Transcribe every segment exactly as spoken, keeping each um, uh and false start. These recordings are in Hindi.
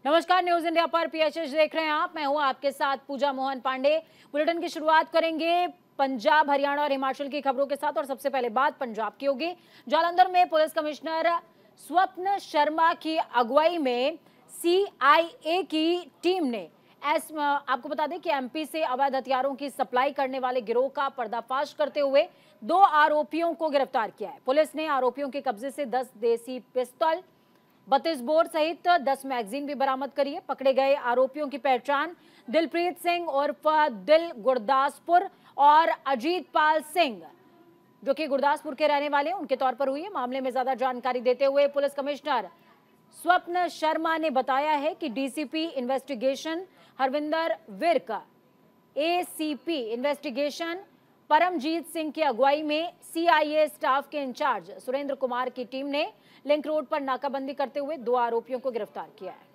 नमस्कार, न्यूज इंडिया पर पीएचएच देख रहे हैं आप। मैं हूं आपके साथ पूजा मोहन पांडे। बुलेटिन की शुरुआत करेंगे पंजाब, हरियाणा और हिमाचल की खबरों के साथ और सबसे पहले बात पंजाब की होगी। जालंधर में पुलिस कमिश्नर स्वप्न शर्मा की अगुवाई में सीआईए की टीम ने एस आपको बता दें कि एमपी से अवैध हथियारों की सप्लाई करने वाले गिरोह का पर्दाफाश करते हुए दो आरोपियों को गिरफ्तार किया है। पुलिस ने आरोपियों के कब्जे से दस देसी पिस्तौल, बत्तीस बोर सहित दस मैगजीन भी बरामद करी है। पकड़े गए आरोपियों की पहचान दिलप्रीत सिंह उर्फ दिल गुरदासपुर और अजीत पाल सिंह, जो कि गुरदासपुर के रहने वाले हैं, उनके तौर पर हुई है। मामले में ज्यादा जानकारी देते हुए पुलिस कमिश्नर स्वप्न शर्मा ने बताया है कि DCP investigation Harvinder Virk, ACP investigation Paramjit Singh की अगुवाई में सीआईए स्टाफ के इंचार्ज सुरेंद्र कुमार की टीम ने लिंक रोड पर नाकाबंदी करते हुए दो आरोपियों को गिरफ्तार किया है।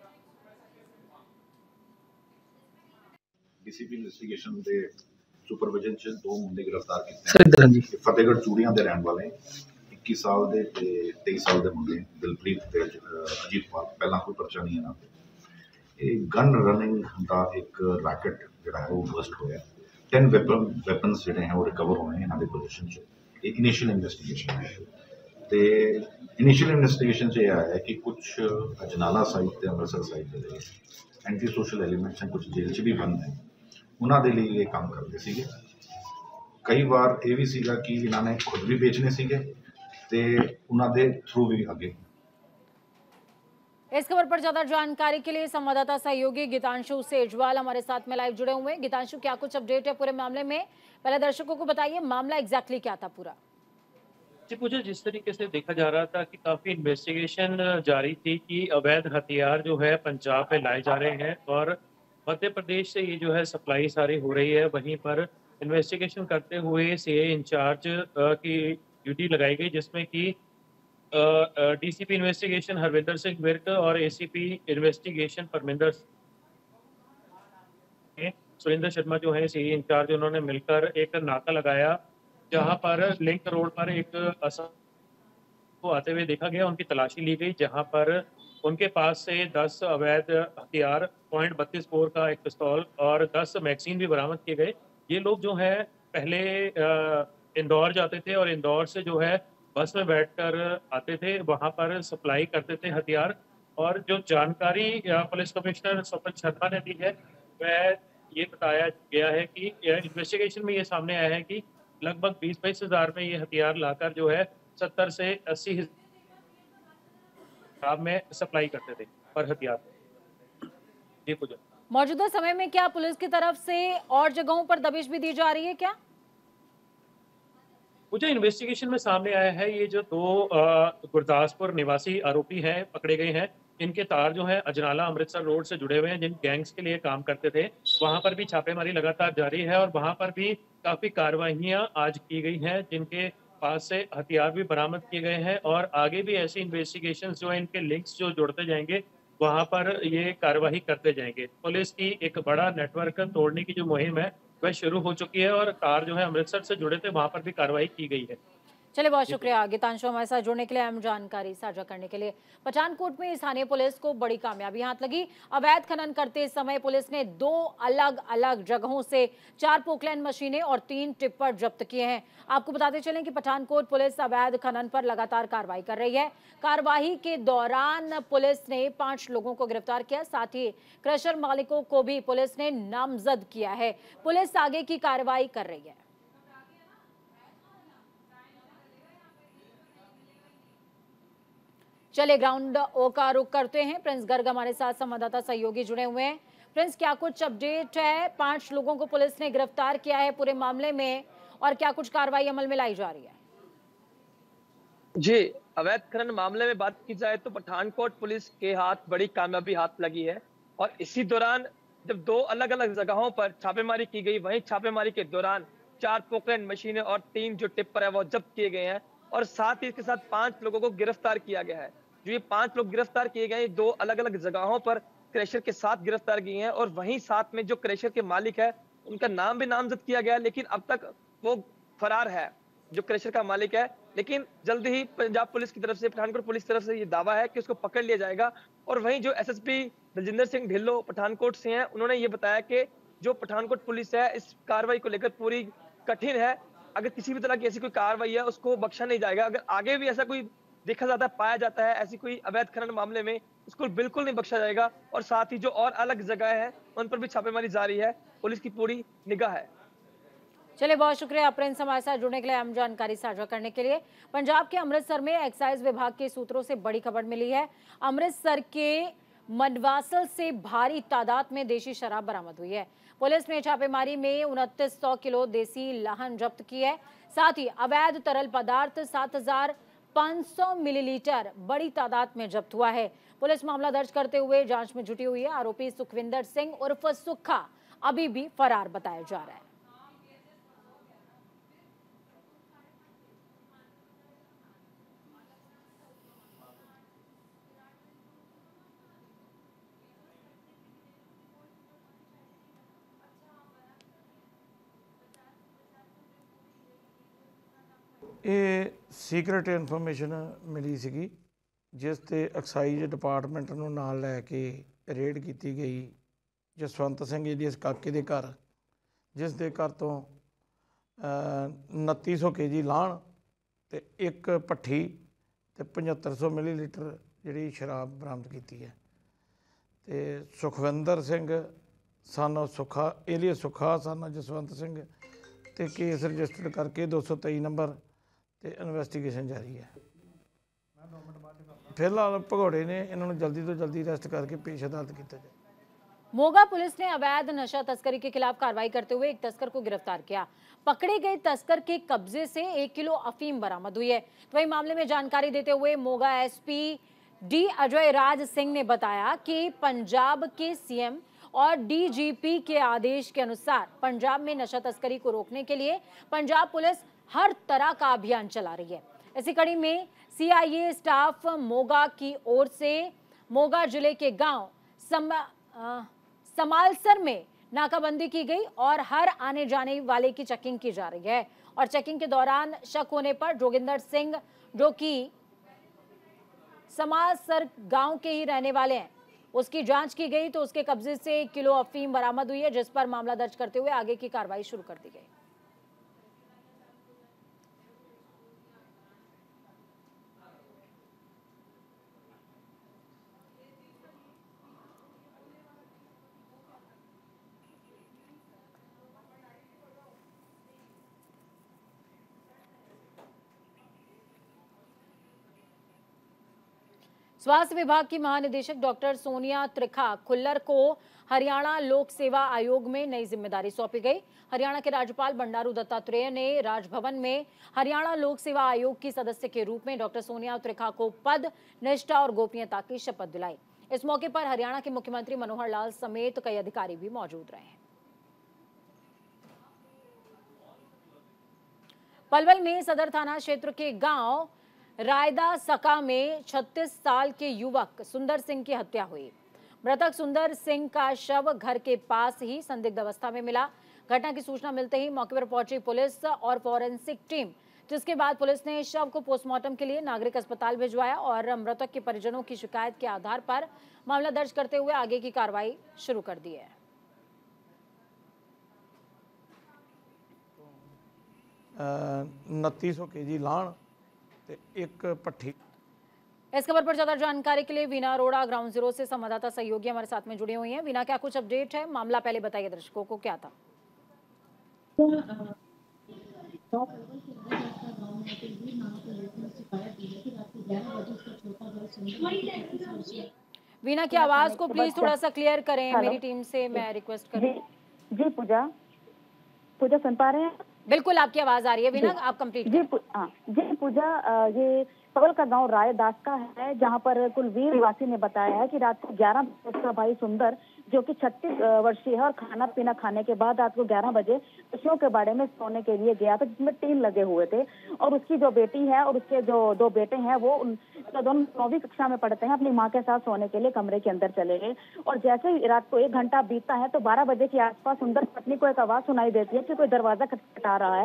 डीसीपी इन्वेस्टिगेशन ਦੇ ਸੁਪਰਵਿਜ਼ਨ ਚ ਦੋ ਮੁੰਡੇ ਗ੍ਰਿਫਤਾਰ ਕੀਤੇ ਸਰ ਇਧਰ ਹਾਂਜੀ ਇਹ ਫਤਿਹਗੜ੍ਹ ਚੂੜੀਆਂ ਦੇ ਰਹਿਣ ਵਾਲੇ ਇੱਕੀ ਸਾਲ ਦੇ ਤੇ ਤੇਈ ਸਾਲ ਦੇ ਮੁੰਡੇ ਦਿਲਪ੍ਰੀਤ ਤੇ ਅਜੀਤ ਪਾਲ। ਪਹਿਲਾਂ ਕੋਈ ਪਰਚਾ ਨਹੀਂ ਇਹਨਾਂ ਤੇ ਇਹ ਗਨ ਰਨਿੰਗ ਦਾ ਇੱਕ ਰੈਕਟ ਜਿਹੜਾ ਹੈ ਉਹ ਬਸਟ ਹੋਇਆ। ਦਸ ਵੈਪਨ ਵੈਪਨਸ ਜਿਹੜੇ ਹੈ ਉਹ ਰਿਕਵਰ ਹੋਏ ਇਹਨਾਂ ਦੇ ਪੋਜੀਸ਼ਨ ਚ। ਇਹ ਇਨੀਸ਼ੀਅਲ ਇਨਵੈਸਟੀਗੇਸ਼ਨ ਹੈ ਤੇ ਇਨੀਸ਼ੀਅਲ ਇਨਵੈਸਟੀਗੇਸ਼ਨ ਚ ਇਹ ਆਇਆ ਹੈ ਕਿ ਕੁਝ ਅਜਨਾਲਾ ਸਾਈਡ ਤੇ ਅੰਮ੍ਰਿਤਸਰ ਸਾਈਡ ਦੇ ਜਿਹੜੇ ਐਂਟੀ ਸੋਸ਼ਲ ਐਲੀਮੈਂਟਸ ਹਨ, ਕੁਝ ਜੇਲ੍ਹ ਚ ਵੀ ਬੰਦ ਹੈ, ਉਹਨਾਂ ਦੇ ਲਈ ਇਹ ਕੰਮ ਕਰਦੇ ਸੀਗੇ। ਕਈ ਵਾਰ ਇਹ ਵੀ ਸੀਗਾ ਕਿ ਇਹਨਾਂ ਨੇ ਖੁਦ ਵੀ ਵੇਚਣੇ ਸੀਗੇ ਤੇ ਉਹਨਾਂ ਦੇ ਥਰੂ भी आगे। इस खबर पर ज्यादा जानकारी के लिए संवाददाता सहयोगी गीतांशु सेजवाल हमारे साथ में लाइव जुड़े हुए हैं। गीतांशु, क्या कुछ अपडेट है पूरे मामले में? पहले दर्शकों को बताइए मामला एग्जैक्टली क्या था पूरा। जी, मुझे जिस तरीके से देखा जा रहा था कि काफी इन्वेस्टिगेशन जारी थी कि अवैध हथियार जो है पंजाब में लाए जा रहे हैं और मध्य प्रदेश से ये जो है सप्लाई सारी हो रही है। वहीं पर इन्वेस्टिगेशन करते हुए सीए इंचार्ज की ड्यूटी लगाई गई, जिसमें कि डीसीपी इन्वेस्टिगेशन हरविंदर सिंह विर्क और एसीपी इन्वेस्टिगेशन परमिंदर सुरेंद्र शर्मा जो है सीए इंचार्ज, उन्होंने मिलकर एक नाका लगाया जहां पर लिंक रोड पर एक असम को आते हुए देखा गया। उनकी तलाशी ली गई, जहां पर उनके पास से दस अवैध हथियार, पॉइंट बत्तीस बोर का एक पिस्तौल और दस मैगजीन भी बरामद किए गए। ये लोग जो है पहले इंदौर जाते थे और इंदौर से जो है बस में बैठकर आते थे, वहां पर सप्लाई करते थे हथियार। और जो जानकारी पुलिस कमिश्नर स्वप्न शर्मा ने दी है वह ये बताया गया है कि इन्वेस्टिगेशन में ये सामने आया है कि लगभग बीस बाईस हजार में ये हथियार लाकर जो है सत्तर से अस्सी हजार में सप्लाई करते थे पर हथियार। ये पूजा, मौजूदा समय में क्या पुलिस की तरफ से और जगहों पर दबिश भी दी जा रही है क्या? मुझे इन्वेस्टिगेशन में सामने आया है ये जो दो गुरदासपुर निवासी आरोपी हैं पकड़े गए हैं, इनके तार जो है अजनाला अमृतसर रोड से जुड़े हुए हैं, जिन गैंग्स के लिए काम करते थे। वहां पर भी छापेमारी लगातार जारी है और वहां पर भी काफी कार्रवाइयां आज की गई हैं, जिनके पास से हथियार भी बरामद किए गए हैं। और आगे भी ऐसी इन्वेस्टिगेशन जो है, इनके लिंक्स जो जुड़ते जाएंगे, वहां पर ये कार्यवाही करते जाएंगे। पुलिस की एक बड़ा नेटवर्क तोड़ने की जो मुहिम है वह शुरू हो चुकी है और कार जो है अमृतसर से जुड़े थे, वहां पर भी कार्रवाई की गई है। चलिए, बहुत शुक्रिया गीतांशु हमारे साथ जुड़ने के लिए, अहम जानकारी साझा करने के लिए। पठानकोट में स्थानीय पुलिस को बड़ी कामयाबी हाथ लगी। अवैध खनन करते समय पुलिस ने दो अलग अलग जगहों से चार पोकलैंड मशीनें और तीन टिप्पर जब्त किए हैं। आपको बताते चलें कि पठानकोट पुलिस अवैध खनन पर लगातार कार्रवाई कर रही है। कार्रवाई के दौरान पुलिस ने पांच लोगों को गिरफ्तार किया, साथ ही क्रशर मालिकों को भी पुलिस ने नामजद किया है। पुलिस आगे की कार्रवाई कर रही है। चलिए, ग्राउंड ओ का रुख करते हैं। प्रिंस गर्ग हमारे साथ संवाददाता सहयोगी जुड़े हुए हैं। प्रिंस, क्या कुछ अपडेट है? पांच लोगों को पुलिस ने गिरफ्तार किया है पूरे मामले में, और क्या कुछ कार्रवाई अमल में लाई जा रही है? जी, अवैध खनन मामले में बात की जाए तो पठानकोट पुलिस के हाथ बड़ी कामयाबी हाथ लगी है। और इसी दौरान जब दो अलग अलग जगहों पर छापेमारी की गई, वहीं छापेमारी के दौरान चार पोकलैंड मशीनें और तीन जो टिप्पर है वो जब्त किए गए हैं। और साथ ही इसके साथ पांच लोगों को गिरफ्तार किया गया है। जो ये पांच लोग गिरफ्तार किए गए, दो अलग अलग जगहों पर क्रैशर के साथ गिरफ्तार किए हैं। और वहीं साथ में जो क्रैशर के मालिक है उनका नाम भी नामजद किया गया, लेकिन अब तक वो फरार है। जो क्रशर का मालिक है। लेकिन जल्द ही पंजाब पुलिस की तरफ से, पठानकोट पुलिस की तरफ से ये दावा है कि उसको पकड़ लिया जाएगा। और वहीं जो एसएसपी दलजिंदर सिंह ढिल्लों पठानकोट से हैं, उन्होंने ये बताया कि जो पठानकोट पुलिस है इस कार्रवाई को लेकर पूरी कठिन है। अगर किसी भी तरह की ऐसी कोई कार्रवाई है उसको बख्शा नहीं जाएगा। अगर आगे भी ऐसा कोई देखा जाता है, पाया जाता है ऐसी कोई अवैध खनन मामले में, उसको बिल्कुल नहीं बख्शा जाएगा। और साथ ही जो और अलग जगह है उन पर भी छापेमारी जारी है, पुलिस की पूरी निगाह है। चलिए, बहुत शुक्रिया प्रिंस हमारे साथ जुड़ने के लिए, हम जानकारी साझा करने के लिए। पंजाब के अमृतसर में एक्साइज विभाग के सूत्रों से बड़ी खबर मिली है। अमृतसर के मनवासल से भारी तादाद में देशी शराब बरामद हुई है। पुलिस ने छापेमारी में उनतीस सौ किलो देसी लाहन जब्त की है। साथ ही अवैध तरल पदार्थ सात हजार पाँच सौ मिलीलीटर बड़ी तादाद में जब्त हुआ है। पुलिस मामला दर्ज करते हुए जांच में जुटी हुई है। आरोपी सुखविंदर सिंह उर्फ सुक्खा अभी भी फरार बताया जा रहा है। ਇਹ ਸੀਕ੍ਰੇਟ ਇਨਫੋਰਮੇਸ਼ਨ ਮਿਲੀ ਸੀਗੀ, ਜਿਸ ਤੇ ਐਕਸਾਈਜ਼ ਡਿਪਾਰਟਮੈਂਟ ਨੂੰ ਨਾਲ ਲੈ ਕੇ ਰੇਡ ਕੀਤੀ ਗਈ ਜਸਵੰਤ ਸਿੰਘ ਜੀ ਦੇ ਕਾਕੇ ਦੇ ਘਰ, ਜਿਸ ਦੇ ਘਰ ਤੋਂ ਉਨੱਤੀ ਸੌ ਕੇ ਜੀ ਲਾਹਣ ਤੇ ਇੱਕ ਭੱਠੀ ਤੇ ਪਝੱਤਰ ਸੌ ਮਿਲੀਲੀਟਰ ਜਿਹੜੀ ਸ਼ਰਾਬ ਬਰਾਮਦ ਕੀਤੀ ਹੈ। ਤੇ Sukhwinder Singh son Sukha alias Sukha son Jaswant Singh ਤੇ ਕੇਸ ਰਜਿਸਟਰਡ ਕਰਕੇ ਦੋ ਸੌ ਤੇਈ ਨੰਬਰ ਤੇ ਇਨਵੈਸਟੀਗੇਸ਼ਨ ਜਾਰੀ ਹੈ। फिलहाल भगौड़े ने इन्होंने जल्दी तो जल्दी अरेस्ट करके पेश अदालत किया जाए। मोगा पुलिस ने अवैध नशा तस्करी के खिलाफ कार्रवाई करते हुए एक तस्कर को गिरफ्तार किया। पकड़े गए तस्कर के कब्जे से एक किलो अफीम बरामद हुई है। तो वही मामले में जानकारी देते हुए मोगा एसपी डी अजय राज सिंह ने बताया कि पंजाब के सीएम और डीजीपी के आदेश के अनुसार पंजाब में नशा तस्करी को रोकने के लिए पंजाब पुलिस हर तरह का अभियान चला रही है। इसी कड़ी में सीआईए स्टाफ मोगा की ओर से मोगा जिले के गांव सम, समालसर में नाकाबंदी की गई और हर आने जाने वाले की चेकिंग की जा रही है। और चेकिंग के दौरान शक होने पर जोगिंदर सिंह, जो कि समालसर गांव के ही रहने वाले हैं, उसकी जांच की गई तो उसके कब्जे से एक किलो अफीम बरामद हुई है, जिस पर मामला दर्ज करते हुए आगे की कार्रवाई शुरू कर दी गई। स्वास्थ्य विभाग की महानिदेशक डॉक्टर सोनिया त्रिखा खुल्लर को हरियाणा लोक सेवा आयोग में नई जिम्मेदारी सौंपी गई। हरियाणा के राज्यपाल बंडारू दत्तात्रेय ने राजभवन में हरियाणा लोक सेवा आयोग की सदस्य के रूप में डॉक्टर सोनिया त्रिखा को पद, निष्ठा और गोपनीयता की शपथ दिलाई। इस मौके पर हरियाणा के मुख्यमंत्री मनोहर लाल समेत कई अधिकारी भी मौजूद रहे। पलवल में सदर थाना क्षेत्र के गांव रायदा सका में छत्तीस साल के युवक सुंदर सिंह की हत्या हुई। मृतक सुंदर सिंह का शव घर के पास ही संदिग्ध अवस्था में मिला। घटना की सूचना मिलते ही मौके पर पहुंची पुलिस और फॉरेंसिक टीम, जिसके बाद पुलिस ने शव को पोस्टमार्टम के लिए नागरिक अस्पताल भिजवाया और मृतक के परिजनों की शिकायत के आधार पर मामला दर्ज करते हुए आगे की कार्रवाई शुरू कर दी है। उनतीस सौ के जी लाहन एक पट्टी। इस खबर पर ज्यादा जानकारी के लिए वीना अरोड़ा ग्राउंड जीरो से संवाददाता सहयोगी हमारे साथ में जुड़ी हुई हैं। वीना, क्या कुछ अपडेट है? मामला पहले बताइए दर्शकों को, क्या था? वीना की आवाज को प्लीज थोड़ा सा क्लियर करें, मेरी टीम से मैं रिक्वेस्ट करूं। जी पूजा पूजा सुन पा रहे हैं? बिल्कुल, आपकी आवाज आ रही है वीना, आप कंप्लीट जी हाँ जी पूजा, ये पवल का गांव रायदास का है, जहां पर कुलवीर निवासी ने बताया है कि रात को ग्यारह बजे उसका भाई सुंदर, जो कि छत्तीस वर्षीय है और खाना पीना खाने के बाद रात को ग्यारह बजे पशुओं के बाड़े में सोने के लिए गया था, जिसमें टीन लगे हुए थे। और उसकी जो बेटी है और उसके जो दो बेटे हैं वो तो दोनों नौवीं कक्षा में पढ़ते हैं, अपनी माँ के साथ सोने के लिए कमरे के अंदर चले गए। और जैसे ही रात को एक घंटा बीतता है तो बारह बजे के आसपास सुंदर पत्नी को एक आवाज सुनाई देती है कि कोई दरवाजा खटखटा रहा है।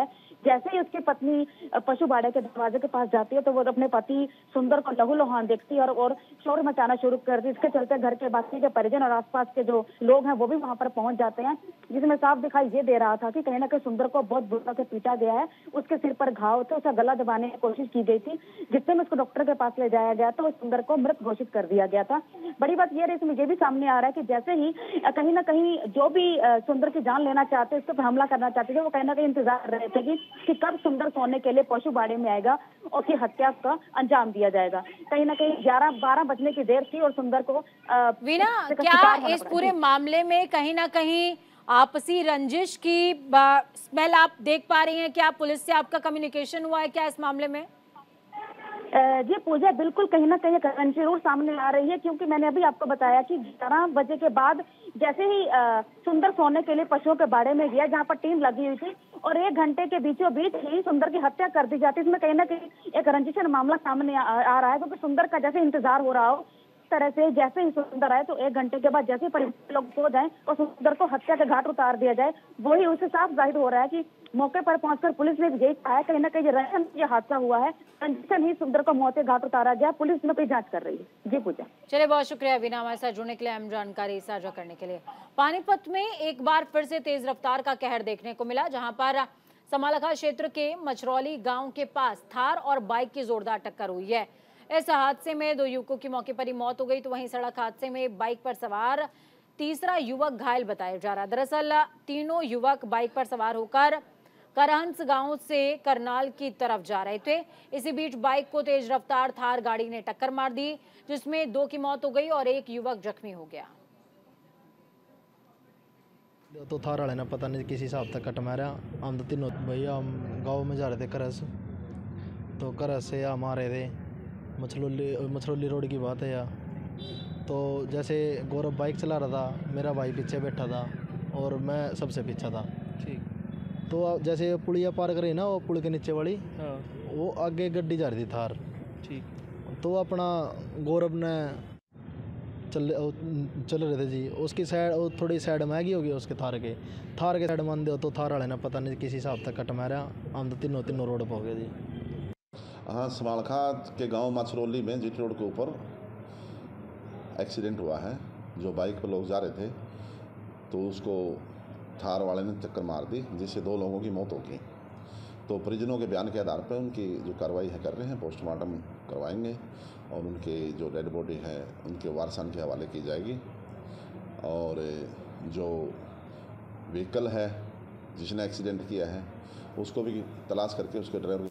जैसे ही उसकी पत्नी पशु बाड़े के दरवाजे के पास जाती है तो वो अपने पति सुंदर को लहूलुहान देखती है और और शोर मचाना शुरू कर दी। इसके चलते घर के बाकी के परिजन और आसपास के जो लोग हैं वो भी वहां पर पहुंच जाते हैं, जिसमें साफ दिखाई ये दे रहा था कि कहीं ना कहीं सुंदर को बहुत बुरा से पीटा गया है। उसके सिर पर घाव थे, उसका गला दबाने की कोशिश की गई थी। जितने में उसको डॉक्टर के पास ले जाया गया तो सुंदर को मृत घोषित कर दिया गया था। बड़ी बात यह इसमें ये भी सामने आ रहा है कि जैसे ही कहीं ना कहीं जो भी सुंदर की जान लेना चाहते, उसके पर हमला करना चाहते थे, वो कहीं ना कहीं इंतजार कर रहे थे कि, कि कब सुंदर सोने के लिए पशु बाड़े में आएगा और उसकी हत्या का अंजाम दिया जाएगा। कहीं ना कहीं ग्यारह बारह बजने की देर थी और सुंदर को वीना, क्या इस पूरे मामले में कहीं ना कहीं आपसी रंजिश की स्मेल आप देख पा रही हैं? क्या पुलिस से आपका कम्युनिकेशन हुआ है क्या इस मामले में? जी पूजा, बिल्कुल कहीं ना कहीं कारण जरूर सामने आ रही है, क्योंकि मैंने अभी आपको बताया कि ग्यारह बजे के बाद जैसे ही सुंदर सोने के लिए पशुओं के बाड़े में गया जहां पर टीम लगी हुई थी और एक घंटे के बीचों बीच ही सुंदर की हत्या कर दी जाती है। इसमें कहीं ना कहीं एक रंजिश मामला सामने आ, आ रहा है, क्योंकि सुंदर का जैसे इंतजार हो रहा हो तरह से जैसे ही सुंदर आए तो एक घंटे के बाद जैसे ही लोग सो जाएं और सुंदर को हत्या के घाट उतार दिया जाए, वही उससे साफ जाहिर हो रहा है कि मौके पर पहुंचकर पुलिस ने यही कहा है कहीं ना कहीं रंजन ये हादसा हुआ है, रंजन ही सुंदर को मौत के घाट उतारा गया। पुलिस में कोई जांच कर रही है। जी पूजा। चलिए, बहुत शुक्रिया वीना हमारे साथ जुड़ने के लिए, अहम जानकारी साझा करने के लिए। पानीपत में एक बार फिर से तेज रफ्तार का कहर देखने को मिला, जहां पर समालखा क्षेत्र के मछरौली गांव के पास थार और बाइक की जोरदार टक्कर हुई है। इस हादसे में दो युवकों की मौके पर ही मौत हो गई, तो वहीं सड़क हादसे में बाइक पर सवार तीसरा युवक घायल बताया जा रहा। दरअसल तीनों युवक बाइक पर सवार होकर करहंस गांव से करनाल की तरफ जा रहे थे। इसी बीच बाइक को तेज रफ्तार थार गाड़ी ने टक्कर मार दी, जिसमें दो की मौत हो गई और एक युवक जख्मी हो गया। तो थार वाले ने पता नहीं किसी हिसाब तक कट मारा। हम तो तीनों भैया हम गाँव में जा रहे थे करस, तो करस से हम आ रहे थे मछरौली मछरौली रोड की बात है या। तो जैसे गौरव बाइक चला रहा था, मेरा भाई पीछे बैठा था और मैं सबसे पीछे था। ठीक। तो जैसे पुलिया पार करी ना, वो पुल के नीचे वाली, हाँ। वो आगे गड्डी जा रही थी थार। ठीक। तो अपना गौरव ने चल चल रहे थे जी, उसकी साइड थोड़ी साइड महंगी होगी उसके थार के थार के साइड मान दो, तो थार वाले ने पता नहीं किसी हिसाब तक कट मारा। हम तो तीनों तीनों रोड पर हो गए जी। हाँ, समालखा के गांव मछरौली में जीटी रोड के ऊपर एक्सीडेंट हुआ है। जो बाइक पर लोग जा रहे थे तो उसको थार वाले ने टक्कर मार दी, जिससे दो लोगों की मौत हो गई। तो परिजनों के बयान के आधार पर उनकी जो कार्रवाई है कर रहे हैं, पोस्टमार्टम करवाएंगे और उनके जो डेड बॉडी है उनके वारसान के हवाले की जाएगी। और जो व्हीकल है जिसने एक्सीडेंट किया है उसको भी तलाश करके उसके ड्राइवर।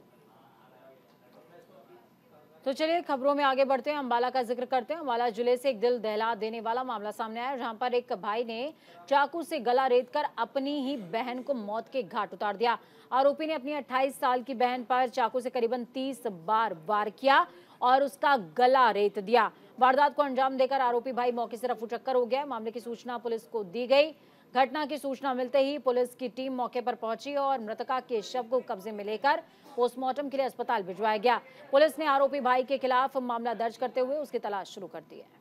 तो चलिए खबरों में आगे बढ़ते हैं, अम्बाला का जिक्र करते हैं। अम्बाला जिले से एक दिल दहला देने वाला मामला सामने आया, जहां पर एक भाई ने चाकू से गला रेतकर अपनी ही बहन को मौत के घाट उतार दिया। आरोपी ने अपनी अट्ठाईस साल की बहन पर चाकू से करीबन तीस बार वार किया और उसका गला रेत दिया। वारदात को अंजाम देकर आरोपी भाई मौके से रफू चक्कर हो गया। मामले की सूचना पुलिस को दी गई। घटना की सूचना मिलते ही पुलिस की टीम मौके पर पहुंची और मृतका के शव को कब्जे में लेकर पोस्टमार्टम के लिए अस्पताल भिजवाया गया। पुलिस ने आरोपी भाई के खिलाफ मामला दर्ज करते हुए उसकी तलाश शुरू कर दी है।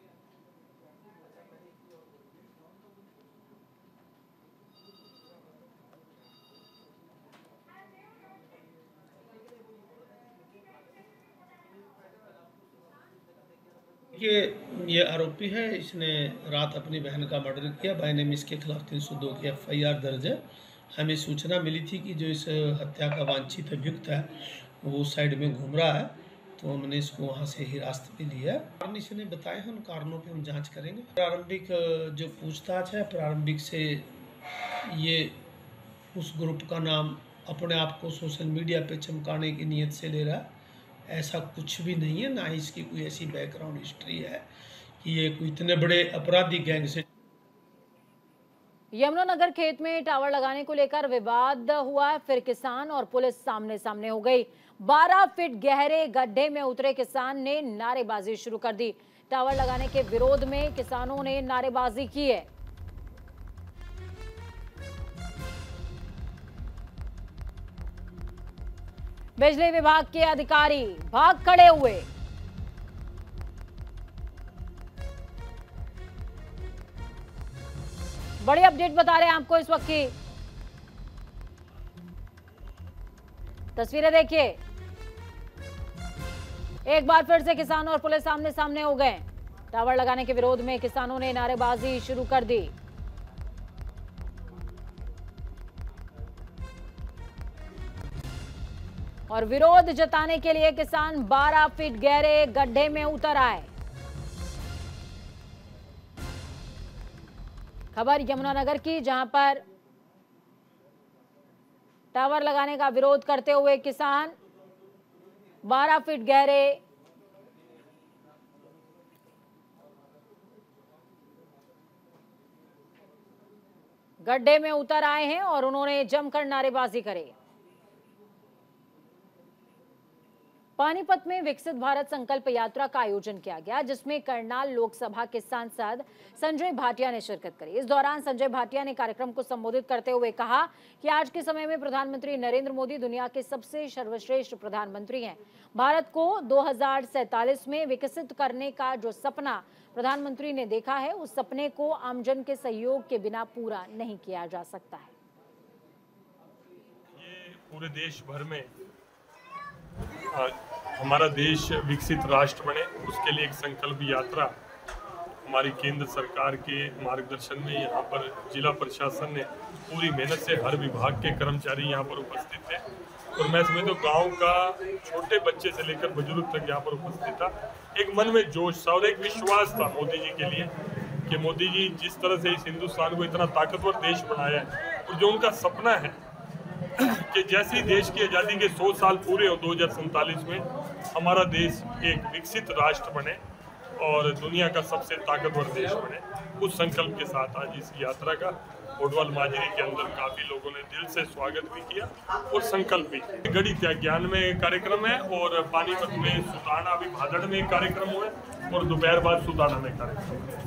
ये ये आरोपी है, इसने रात अपनी बहन का मर्डर किया। बाय नेम इसके खिलाफ तीन सौ दो की एफ आई आर दर्ज है। हमें सूचना मिली थी कि जो इस हत्या का वांछित अभियुक्त है वो साइड में घूम रहा है, तो हमने इसको वहाँ से हिरासत में लिया है। कारण इसने बताए हैं, उन कारणों पे हम जांच करेंगे। प्रारंभिक जो पूछताछ है, प्रारंभिक से ये उस ग्रुप का नाम अपने आप को सोशल मीडिया पे चमकाने की नीयत से ले रहा है। ऐसा कुछ भी नहीं है, ना ही इसकी कोई ऐसी बैकग्राउंड हिस्ट्री है कि ये कोई इतने बड़े अपराधी गैंग से। यमुनानगर खेत में टावर लगाने को लेकर विवाद हुआ, फिर किसान और पुलिस सामने सामने हो गई। बारह फीट गहरे गड्ढे में उतरे किसान ने नारेबाजी शुरू कर दी। टावर लगाने के विरोध में किसानों ने नारेबाजी की है। बिजली विभाग के अधिकारी भाग खड़े हुए। बड़ी अपडेट बता रहे हैं आपको इस वक्त की। तस्वीरें देखिए, एक बार फिर से किसानों और पुलिस सामने सामने हो गए। टावर लगाने के विरोध में किसानों ने नारेबाजी शुरू कर दी। और विरोध जताने के लिए किसान बारह फीट गहरे गड्ढे में उतर आए। खबर यमुनानगर की, जहां पर टावर लगाने का विरोध करते हुए किसान बारह फीट गहरे गड्ढे में उतर आए हैं और उन्होंने जमकर नारेबाजी करी। पानीपत में विकसित भारत संकल्प यात्रा का आयोजन किया गया, जिसमें करनाल लोकसभा के सांसद संजय भाटिया ने शिरकत करी। इस दौरान संजय भाटिया ने कार्यक्रम को संबोधित करते हुए कहा कि आज के समय में प्रधानमंत्री नरेंद्र मोदी दुनिया के सबसे सर्वश्रेष्ठ प्रधानमंत्री हैं। भारत को दो हजार सैंतालीस में विकसित करने का जो सपना प्रधानमंत्री ने देखा है, उस सपने को आमजन के सहयोग के बिना पूरा नहीं किया जा सकता है। ये पूरे देश भर में आ, हमारा देश विकसित राष्ट्र बने, उसके लिए एक संकल्प यात्रा हमारी केंद्र सरकार के मार्गदर्शन में यहाँ पर जिला प्रशासन ने पूरी मेहनत से, हर विभाग के कर्मचारी यहाँ पर उपस्थित थे और मैं समझता हूँ गाँव का छोटे बच्चे से लेकर बुजुर्ग तक यहाँ पर उपस्थित था। एक मन में जोश था और एक विश्वास था मोदी जी के लिए कि मोदी जी जिस तरह से इस हिंदुस्तान को इतना ताकतवर देश बनाया है और जो उनका सपना है कि जैसे ही देश की आज़ादी के सौ साल पूरे हो दो हजार सैंतालीस में हमारा देश एक विकसित राष्ट्र बने और दुनिया का सबसे ताकतवर देश बने, उस संकल्प के साथ आज इस यात्रा का कोटवाल माजरी के अंदर काफी लोगों ने दिल से स्वागत भी किया और संकल्प भी। गढ़ी त्याज्ञान में कार्यक्रम है और पानीपत में सुताना, अभी भादड़ में कार्यक्रम हुए और दोपहर बाद सुताना में कार्यक्रम है।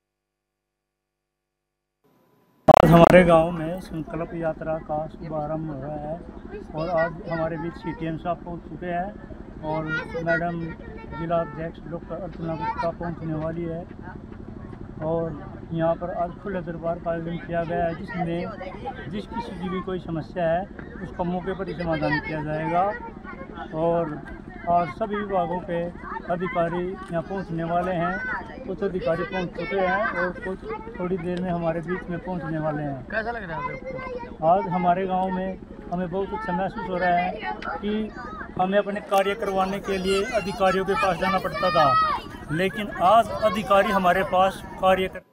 आज हमारे गांव में संकल्प यात्रा का शुभारंभ हो रहा है और आज हमारे बीच सीटीएम साहब पहुंच चुके हैं और मैडम जिला अध्यक्ष डॉक्टर अर्चना गुप्ता पहुंचने वाली है और यहां पर आज खुले दरबार का आयोजन किया गया है, जिसमें जिस किसी की भी कोई समस्या है उसका मौके पर ही समाधान किया जाएगा। और आज सभी विभागों के अधिकारी यहाँ पहुँचने वाले हैं, कुछ अधिकारी पहुँच चुके हैं और कुछ थोड़ी देर में हमारे बीच में पहुँचने वाले हैं। कैसा लग रहा है आपको? आज हमारे गांव में हमें बहुत अच्छा महसूस हो रहा है कि हमें अपने कार्य करवाने के लिए अधिकारियों के पास जाना पड़ता था, लेकिन आज अधिकारी हमारे पास कार्य कर।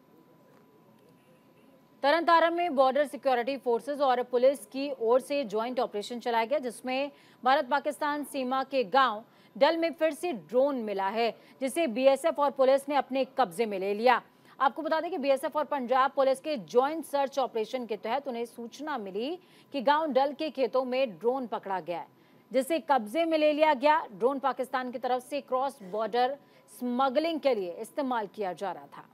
तरन तारण में बॉर्डर सिक्योरिटी फोर्सेस और पुलिस की ओर से ज्वाइंट ऑपरेशन चलाया गया, जिसमें भारत पाकिस्तान सीमा के गांव डल में फिर से ड्रोन मिला है, जिसे बीएसएफ और पुलिस ने अपने कब्जे में ले लिया। आपको बता दें कि बीएसएफ और पंजाब पुलिस के ज्वाइंट सर्च ऑपरेशन के तहत उन्हें सूचना मिली कि गांव डल के खेतों में ड्रोन पकड़ा गया है, जिसे कब्जे में ले लिया गया। ड्रोन पाकिस्तान की तरफ से क्रॉस बॉर्डर स्मगलिंग के लिए इस्तेमाल किया जा रहा था।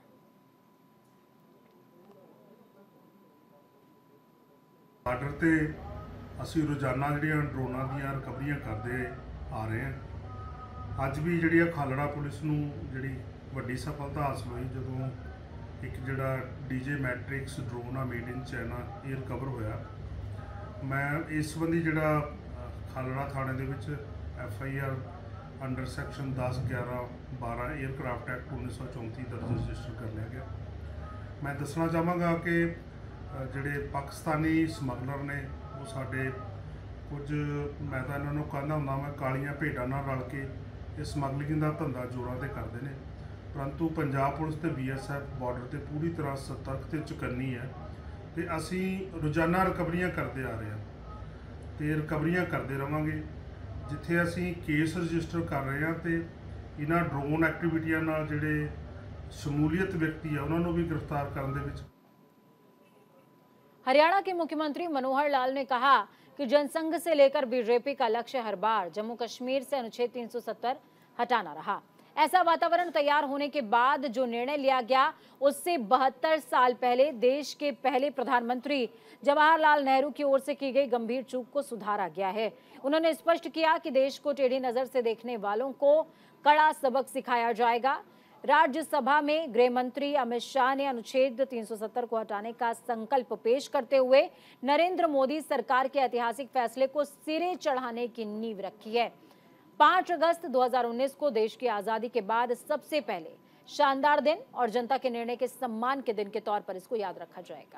ਬਾਰਡਰ ਤੇ ਅਸੀਂ ਰੋਜ਼ਾਨਾ ਜਿਹੜੀਆਂ ਡਰੋਨਾਂ ਦੀਆਂ ਰਿਕਵਰੀਆਂ ਕਰਦੇ ਆ ਰਹੇ ਹਾਂ। ਅੱਜ ਵੀ ਜਿਹੜੀ ਖਾਲੜਾ ਪੁਲਿਸ ਨੂੰ ਜਿਹੜੀ ਵੱਡੀ ਸਫਲਤਾ ਹਾਸਲ ਹੋਈ ਜਦੋਂ ਇੱਕ ਜਿਹੜਾ ਡੀਜੇ ਮੈਟ੍ਰਿਕਸ ਡਰੋਨ ਆ ਮੇਡ ਇਨ ਚਾਈਨਾ ਇਹ ਰਿਕਵਰ ਹੋਇਆ। ਮੈਂ ਇਸ ਸੰਬੰਧੀ ਜਿਹੜਾ ਖਾਲੜਾ ਥਾਣੇ ਦੇ ਵਿੱਚ F I R under section ਦਸ ਗਿਆਰਾਂ ਬਾਰਾਂ 에ਅਰਕ੍ਰਾਫਟ ਐਕਟ ਉੱਨੀ ਸੌ ਚੌਂਤੀ ਦਰਜ ਰਜਿਸਟਰ ਕਰ ਲਿਆ ਗਿਆ। ਮੈਂ ਦੱਸਣਾ ਚਾਹਾਂਗਾ ਕਿ ਜਿਹੜੇ ਪਾਕਿਸਤਾਨੀ ਸਮਗਲਰ ਨੇ ਉਹ ਸਾਡੇ ਕੁਝ, ਮੈਂ ਤਾਂ ਇਹਨਾਂ ਨੂੰ ਕਹਿੰਦਾ ਹੁੰਦਾ ਮੈਂ ਕਾਲੀਆਂ ਭੇਡਾਂ ਨਾਲ ਰਲ ਕੇ ਇਹ ਸਮਗਲਿੰਗ ਦਾ ਧੰਦਾ ਜ਼ੋਰਾਂ 'ਤੇ ਕਰਦੇ ਨੇ, ਪਰੰਤੂ ਪੰਜਾਬ ਪੁਲਿਸ ਤੇ ਬੀ ਐਸ ਐਫ ਬਾਰਡਰ 'ਤੇ ਪੂਰੀ ਤਰ੍ਹਾਂ ਸਤਰਕ ਤੇ ਚੁਕੰਨੀ ਹੈ ਤੇ ਅਸੀਂ ਰੋਜ਼ਾਨਾ ਰਿਕਵਰੀਆਂ ਕਰਦੇ ਆ ਰਹੇ ਹਾਂ ਤੇ ਰਿਕਵਰੀਆਂ ਕਰਦੇ ਰਵਾਂਗੇ। ਜਿੱਥੇ ਅਸੀਂ ਕੇਸ ਰਜਿਸਟਰ ਕਰ ਰਹੇ ਹਾਂ ਤੇ ਇਹਨਾਂ ਡਰੋਨ ਐਕਟੀਵਿਟੀਆਂ ਨਾਲ ਜਿਹੜੇ ਸ਼ਮੂਲੀਅਤ ਵਿਅਕਤੀ ਆ ਉਹਨਾਂ ਨੂੰ ਵੀ ਗ੍ਰਿਫਤਾਰ ਕਰਨ ਦੇ ਵਿੱਚ। हरियाणा के मुख्यमंत्री मनोहर लाल ने कहा कि जनसंघ से लेकर बीजेपी का लक्ष्य हर बार जम्मू कश्मीर से अनुच्छेद तीन सौ सत्तर हटाना रहा। ऐसा वातावरण तैयार होने के बाद जो निर्णय लिया गया, उससे बहत्तर साल पहले देश के पहले प्रधानमंत्री जवाहरलाल नेहरू की ओर से की गई गंभीर चूक को सुधारा गया है। उन्होंने स्पष्ट किया कि देश को टेढ़ी नजर से देखने वालों को कड़ा सबक सिखाया जाएगा। राज्यसभा में गृह मंत्री अमित शाह ने अनुच्छेद तीन सौ सत्तर को हटाने का संकल्प पेश करते हुए नरेंद्र मोदी सरकार के ऐतिहासिक फैसले को सिरे चढ़ाने की नींव रखी है। पाँच अगस्त दो हज़ार उन्नीस को देश की आजादी के बाद सबसे पहले शानदार दिन और जनता के निर्णय के सम्मान के दिन के तौर पर इसको याद रखा जाएगा।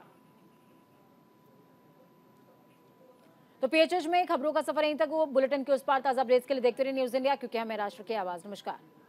तो पीएचएच में खबरों का सफर यहीं तक। वो बुलेटिन के उस पार ताजा अपडेट्स के लिए देखते रहिए न्यूज इंडिया, क्योंकि हमें राष्ट्र की आवाज। नमस्कार।